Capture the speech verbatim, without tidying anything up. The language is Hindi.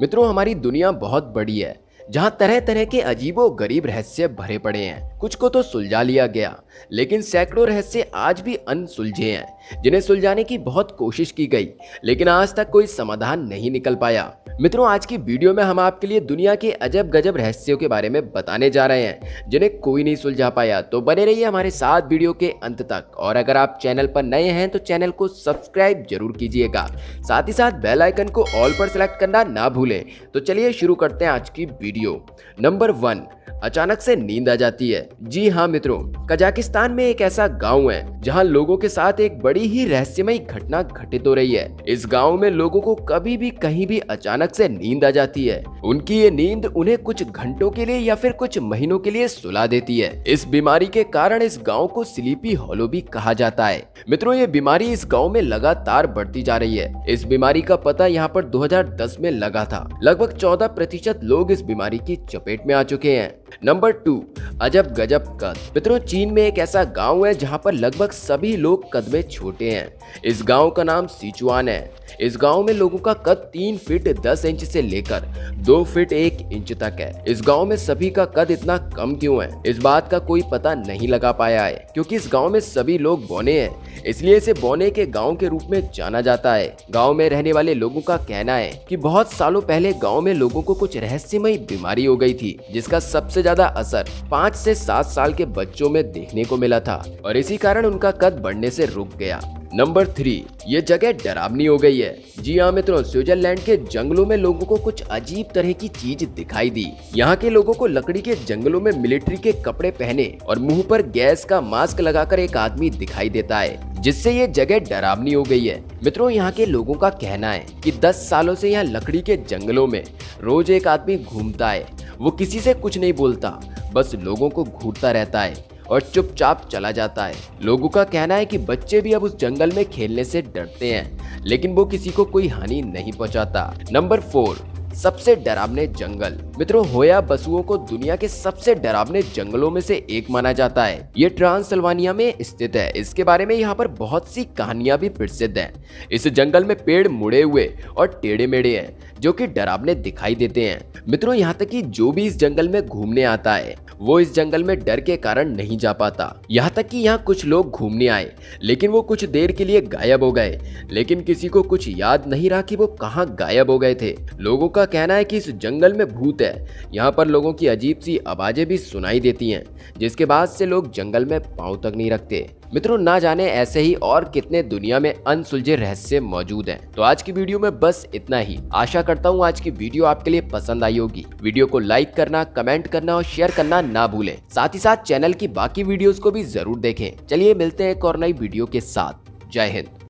मित्रों, हमारी दुनिया बहुत बड़ी है जहाँ तरह तरह के अजीबो गरीब रहस्य भरे पड़े हैं। कुछ को तो सुलझा लिया गया, लेकिन सैकड़ों रहस्य आज भी अनसुलझे हैं जिन्हें सुलझाने की बहुत कोशिश की गई, लेकिन आज तक कोई समाधान नहीं निकल पाया। मित्रों, आज की वीडियो में हम आपके लिए दुनिया के अजब गजब रहस्यों के बारे में बताने जा रहे हैं जिन्हें कोई नहीं सुलझा पाया। तो बने रहिए हमारे साथ वीडियो के अंत तक, और अगर आप चैनल पर नए हैं तो चैनल को सब्सक्राइब जरूर कीजिएगा, साथ ही साथ बेल आइकन को ऑल पर सेलेक्ट करना ना भूलें। तो चलिए शुरू करते हैं आज की वीडियो। नंबर वन, अचानक से नींद आ जाती है। जी हाँ मित्रों, कजाकिस्तान में एक ऐसा गांव है जहां लोगों के साथ एक बड़ी ही रहस्यमयी घटना घटित हो रही है। इस गांव में लोगों को कभी भी कहीं भी अचानक से नींद आ जाती है। उनकी ये नींद उन्हें कुछ घंटों के लिए या फिर कुछ महीनों के लिए सुला देती है। इस बीमारी के कारण इस गाँव को स्लीपी हॉलो भी कहा जाता है। मित्रों, ये बीमारी इस गाँव में लगातार बढ़ती जा रही है। इस बीमारी का पता यहाँ पर दो हजार दस में लगा था। लगभग चौदह प्रतिशत लोग इस बीमारी की चपेट में आ चुके हैं। नंबर टू, अजब गजब कद। मित्रों, चीन में एक ऐसा गांव है जहां पर लगभग सभी लोग कद में छोटे हैं। इस गांव का नाम सिचुआन है। इस गांव में लोगों का कद तीन फीट दस इंच से लेकर दो फीट एक इंच तक है। इस गांव में सभी का कद इतना कम क्यों है, इस बात का कोई पता नहीं लगा पाया है, क्योंकि इस गांव में सभी लोग बौने हैं, इसलिए इसे बौने के गांव के रूप में जाना जाता है। गांव में रहने वाले लोगों का कहना है कि बहुत सालों पहले गांव में लोगों को कुछ रहस्यमयी बीमारी हो गई थी, जिसका सबसे ज्यादा असर पाँच से सात साल के बच्चों में देखने को मिला था, और इसी कारण उनका कद बढ़ने से रुक गया। नंबर थ्री, ये जगह डरावनी हो गई है। जी हाँ मित्रों, स्विट्जरलैंड के जंगलों में लोगों को कुछ अजीब तरह की चीज दिखाई दी। यहाँ के लोगों को लकड़ी के जंगलों में मिलिट्री के कपड़े पहने और मुंह पर गैस का मास्क लगाकर एक आदमी दिखाई देता है, जिससे ये जगह डरावनी हो गई है। मित्रों, यहाँ के लोगों का कहना है कि दस सालों से यहाँ लकड़ी के जंगलों में रोज एक आदमी घूमता है। वो किसी से कुछ नहीं बोलता, बस लोगों को घूरता रहता है और चुपचाप चला जाता है। लोगों का कहना है कि बच्चे भी अब उस जंगल में खेलने से डरते हैं, लेकिन वो किसी को कोई हानि नहीं पहुंचाता। नंबर फोर, सबसे डरावने जंगल। मित्रों, होया बसुओं को दुनिया के सबसे डरावने जंगलों में से एक माना जाता है। ये ट्रांसिल्वानिया में स्थित है। इसके बारे में यहाँ पर बहुत सी कहानियां भी प्रसिद्ध हैं। इस जंगल में पेड़ मुड़े हुए और टेढ़े मेढ़े हैं, जो कि डरावने दिखाई देते हैं। मित्रों, यहाँ तक कि जो भी इस जंगल में घूमने आता है वो इस जंगल में डर के कारण नहीं जा पाता। यहाँ तक कि यहाँ कुछ लोग घूमने आए, लेकिन वो कुछ देर के लिए गायब हो गए, लेकिन किसी को कुछ याद नहीं रहा कि वो कहाँ गायब हो गए थे। लोगों का कहना है कि इस जंगल में भूत है। यहाँ पर लोगों की अजीब सी आवाजें भी सुनाई देती हैं, जिसके बाद से लोग जंगल में पांव तक नहीं रखते। मित्रों, ना जाने ऐसे ही और कितने दुनिया में अनसुलझे रहस्य मौजूद हैं। तो आज की वीडियो में बस इतना ही। आशा करता हूँ आज की वीडियो आपके लिए पसंद आई होगी। वीडियो को लाइक करना, कमेंट करना और शेयर करना ना भूलें। साथ ही साथ चैनल की बाकी वीडियोस को भी जरूर देखें। चलिए मिलते हैं एक और नई वीडियो के साथ। जय हिंद।